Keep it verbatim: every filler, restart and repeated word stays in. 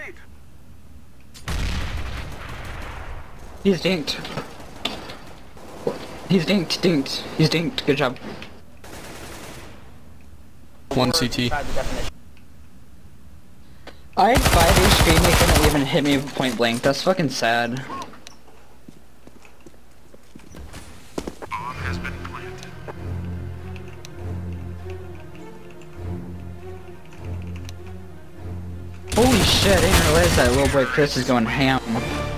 He's dinked. He's dinked, dinked. He's dinked. Good job. One C T. I had five H P and they couldn't even hit me point blank. That's fucking sad. Holy shit, I didn't realize that little boy Chris is going ham.